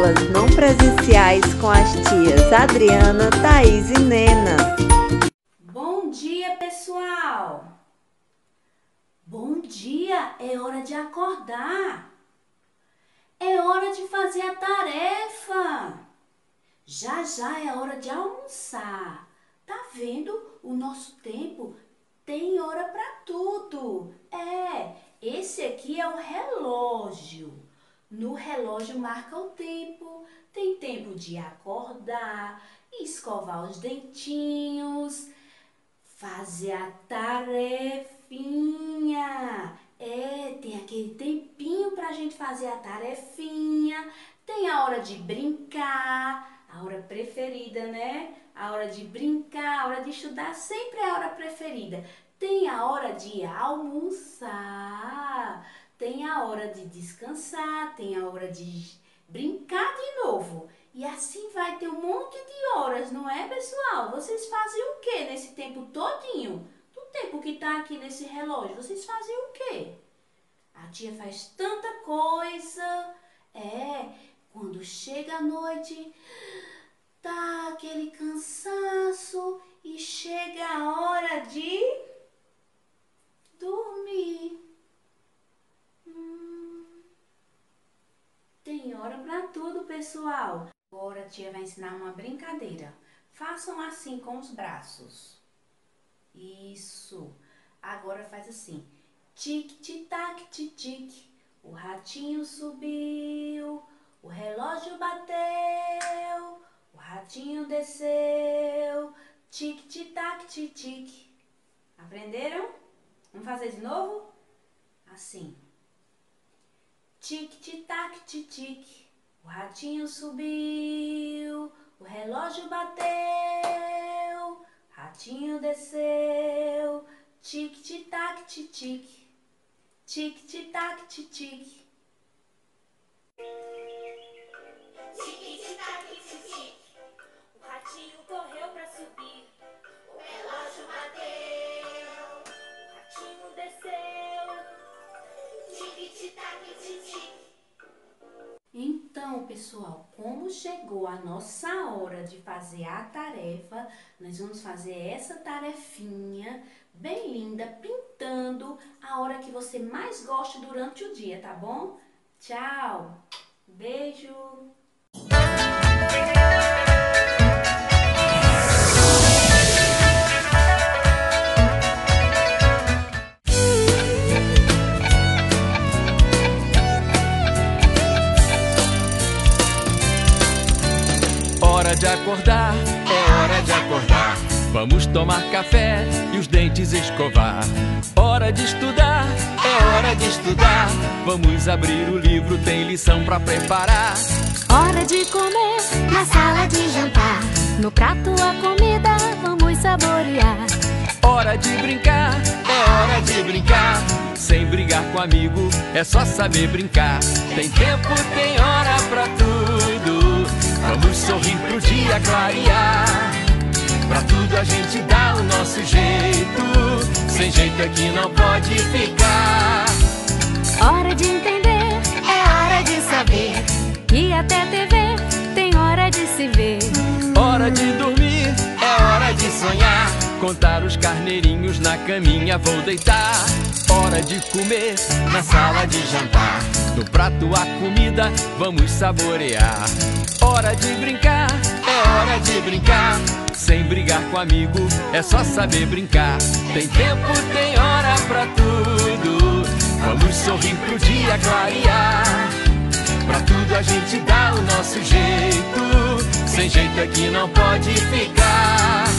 aulas não presenciais com as tias Adriana, Thaís e Nena. Bom dia, pessoal! Bom dia, é hora de acordar. É hora de fazer a tarefa. Já já é hora de almoçar. Tá vendo? O nosso tempo tem hora para tudo. Esse aqui é o relógio. No relógio marca o tempo. Tem tempo de acordar, escovar os dentinhos, fazer a tarefinha. Tem aquele tempinho pra gente fazer a tarefinha. Tem a hora de brincar, a hora preferida, né? A hora de brincar, a hora de estudar, sempre é a hora preferida. Tem a hora de almoçar, tem a hora de descansar, tem a hora de brincar de novo. E assim vai ter um monte de horas, não é, pessoal? Vocês fazem o que nesse tempo todinho? Do tempo que tá aqui nesse relógio, vocês fazem o quê? A tia faz tanta coisa. Quando chega a noite, tá aquele cansaço e chega a hora de dormir. Tem hora para tudo, pessoal. Agora a tia vai ensinar uma brincadeira. Façam assim com os braços. Isso. Agora faz assim. Tic-tic-tac, tic-tic. O ratinho subiu. O relógio bateu. O ratinho desceu. Tic-tic-tac, tic-tic. Aprenderam? Vamos fazer de novo? Assim. Tic-tic-tac, tic-tic, o ratinho subiu, o relógio bateu, ratinho desceu, tic-tic-tac, tic-tic, tic-tic-tac, tic-tic. Tic-tic-tac, tic-tic, o ratinho correu pra subir, o relógio bateu, o ratinho desceu. Então, pessoal, como chegou a nossa hora de fazer a tarefa, nós vamos fazer essa tarefinha bem linda, pintando a hora que você mais gosta durante o dia, tá bom? Tchau! Beijo! Hora de acordar, é hora de acordar. Vamos tomar café e os dentes escovar. Hora de estudar, é hora de estudar. Vamos abrir o livro, tem lição pra preparar. Hora de comer na sala de jantar. No prato a comida vamos saborear. Hora de brincar, é hora de brincar. Sem brigar com amigo, é só saber brincar. Tem tempo, tem hora pra tudo. Vamos sorrir pro dia clarear. Pra tudo a gente dá o nosso jeito. Sem jeito aqui não pode ficar. Hora de entender, é hora de saber. E até TV tem hora de se ver. Hora de dormir, é hora de sonhar. Contar os carneirinhos na caminha vou deitar. Hora de comer na sala de jantar. No prato a comida vamos saborear. Hora de brincar, é hora de brincar. Sem brigar com amigo, é só saber brincar. Tem tempo, tem hora pra tudo. Vamos sorrir pro dia clarear. Pra tudo a gente dá o nosso jeito. Sem jeito aqui não pode ficar.